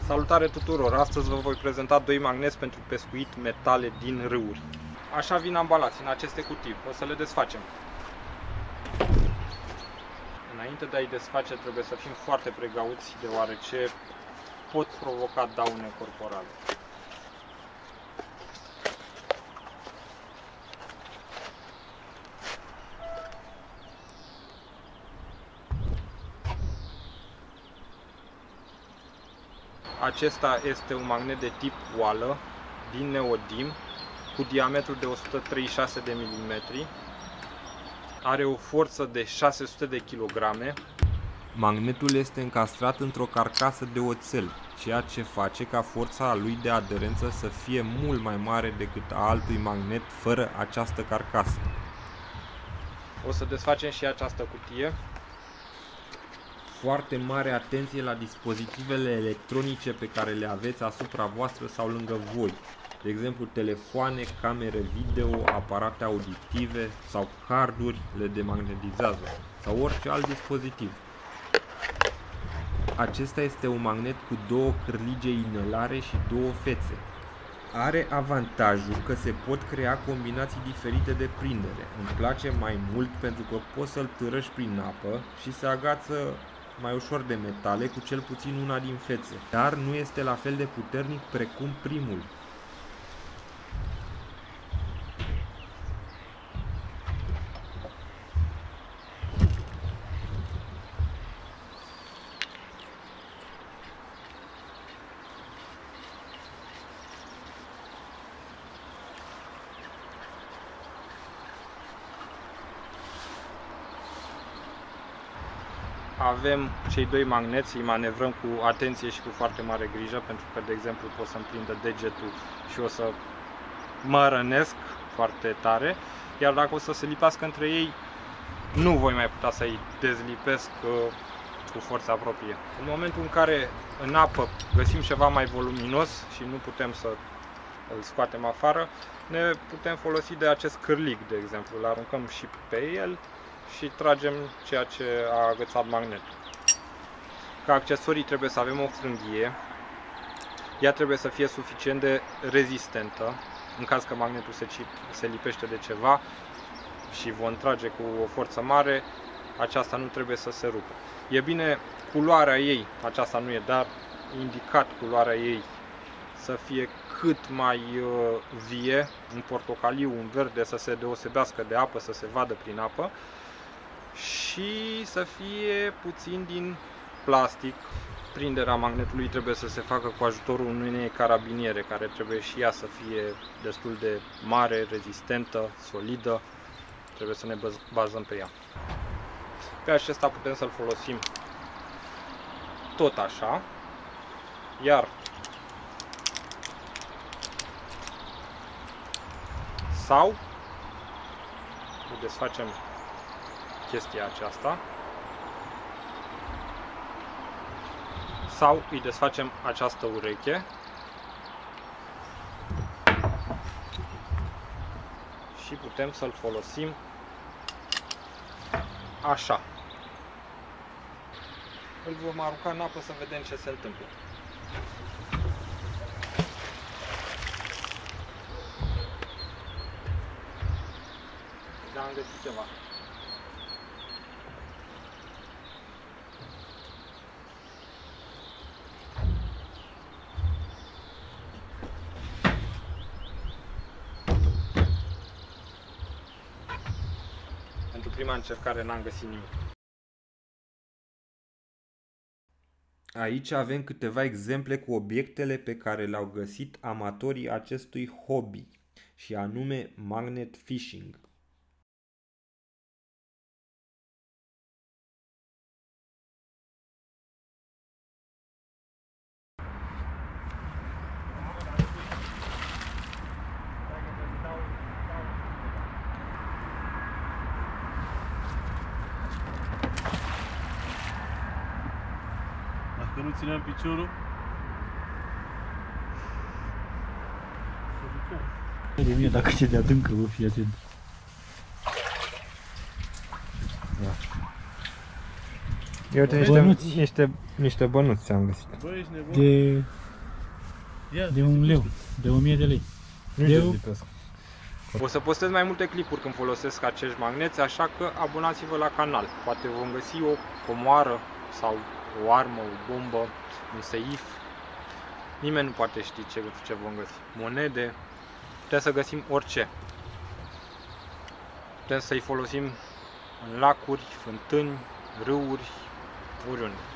Salutare tuturor! Astăzi vă voi prezenta doi magneți pentru pescuit metale din râuri. Așa vin ambalați în aceste cutii. O să le desfacem. Înainte de a-i desface trebuie să fim foarte precauți, deoarece pot provoca daune corporale. Acesta este un magnet de tip oală din neodim cu diametru de 136 de mm. Are o forță de 600 de kg. Magnetul este încastrat într-o carcasă de oțel, ceea ce face ca forța lui de aderență să fie mult mai mare decât a altui magnet fără această carcasă. O să desfacem și această cutie. Foarte mare atenție la dispozitivele electronice pe care le aveți asupra voastră sau lângă voi. De exemplu, telefoane, camere video, aparate auditive sau carduri le demagnetizează sau orice alt dispozitiv. Acesta este un magnet cu două cârlige inelare și două fețe. Are avantajul că se pot crea combinații diferite de prindere. Îmi place mai mult pentru că poți să-l târăși prin apă și se agață mai ușor de metale cu cel puțin una din fețe, dar nu este la fel de puternic precum primul. Avem cei doi magneți, îi manevrăm cu atenție și cu foarte mare grijă, pentru că, de exemplu, pot să-mi prindă degetul și o să mă rănesc foarte tare, iar dacă o să se lipească între ei, nu voi mai putea să-i dezlipesc cu forța proprie. În momentul în care în apă găsim ceva mai voluminos și nu putem să îl scoatem afară, ne putem folosi de acest cârlig, de exemplu, îl aruncăm și pe el și tragem ceea ce a agățat magnetul. Ca accesorii trebuie să avem o frânghie. Ea trebuie să fie suficient de rezistentă. În caz că magnetul se lipește de ceva și vom trage cu o forță mare, aceasta nu trebuie să se rupă. E bine culoarea ei, aceasta nu e, dar indicat culoarea ei să fie cât mai vie, un portocaliu, un verde, să se deosebească de apă, să se vadă prin apă, și să fie puțin din plastic. Prinderea magnetului trebuie să se facă cu ajutorul unei carabiniere, care trebuie și ea să fie destul de mare, rezistentă, solidă. Trebuie să ne bazăm pe ea. Pe acesta putem să-l folosim tot așa, iar sau îl desfacem chestia aceasta, sau îi desfacem această ureche și putem să-l folosim așa. Îl vom arunca în apă să vedem ce se întâmplă. Da, am găsit ceva. Pentru prima încercare n-am găsit nimic. Aici avem câteva exemple cu obiectele pe care le-au găsit amatorii acestui hobby, și anume magnet fishing. Dacă nu țineam piciorul, se ducea. De mine dacă ce de adâncă, vă fii atent. Da. Eu uite niște bănuți ți-am găsit. Bă, ești nebun? De 1 leu, de 1000 de lei. O să postez mai multe clipuri când folosesc acești magneți, așa că abonați-vă la canal. Poate vom găsi o comoară sau o armă, o bombă, un seif. Nimeni nu poate ști ce vom găsi. Monede, putem să găsim orice. Putem să-i folosim în lacuri, fântâni, râuri, oriunde.